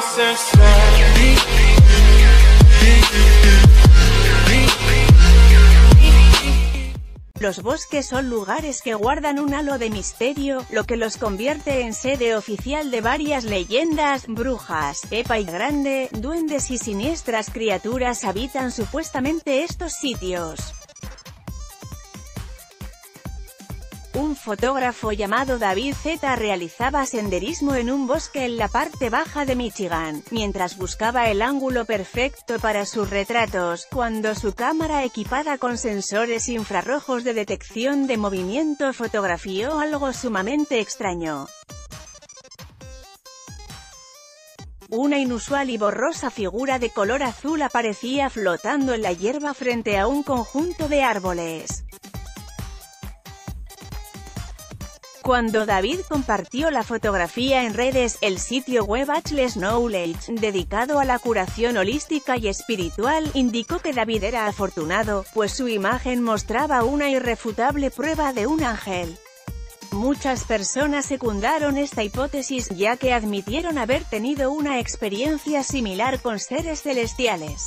Los bosques son lugares que guardan un halo de misterio, lo que los convierte en sede oficial de varias leyendas. Brujas, Pepa y Grande, duendes y siniestras criaturas habitan supuestamente estos sitios. Un fotógrafo llamado David Z realizaba senderismo en un bosque en la parte baja de Michigan, mientras buscaba el ángulo perfecto para sus retratos, cuando su cámara equipada con sensores infrarrojos de detección de movimiento fotografió algo sumamente extraño. Una inusual y borrosa figura de color azul aparecía flotando en la hierba frente a un conjunto de árboles. Cuando David compartió la fotografía en redes, el sitio web Atlas Knowledge, dedicado a la curación holística y espiritual, indicó que David era afortunado, pues su imagen mostraba una irrefutable prueba de un ángel. Muchas personas secundaron esta hipótesis, ya que admitieron haber tenido una experiencia similar con seres celestiales.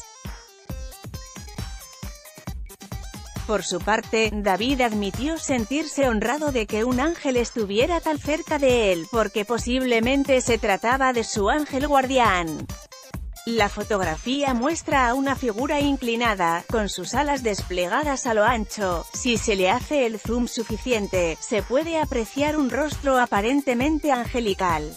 Por su parte, David admitió sentirse honrado de que un ángel estuviera tan cerca de él, porque posiblemente se trataba de su ángel guardián. La fotografía muestra a una figura inclinada, con sus alas desplegadas a lo ancho. Si se le hace el zoom suficiente, se puede apreciar un rostro aparentemente angelical.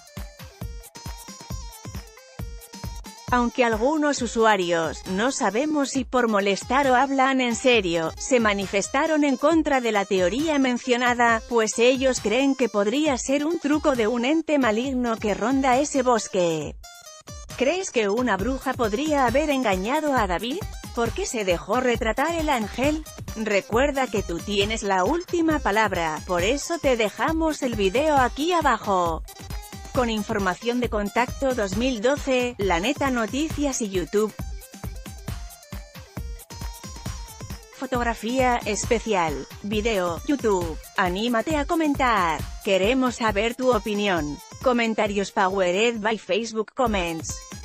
Aunque algunos usuarios, no sabemos si por molestar o hablan en serio, se manifestaron en contra de la teoría mencionada, pues ellos creen que podría ser un truco de un ente maligno que ronda ese bosque. ¿Crees que una bruja podría haber engañado a David? ¿Por qué se dejó retratar el ángel? Recuerda que tú tienes la última palabra, por eso te dejamos el video aquí abajo. Con información de Contacto 2012, La Neta Noticias y YouTube. Fotografía especial. Video, YouTube. Anímate a comentar. Queremos saber tu opinión. Comentarios powered by Facebook Comments.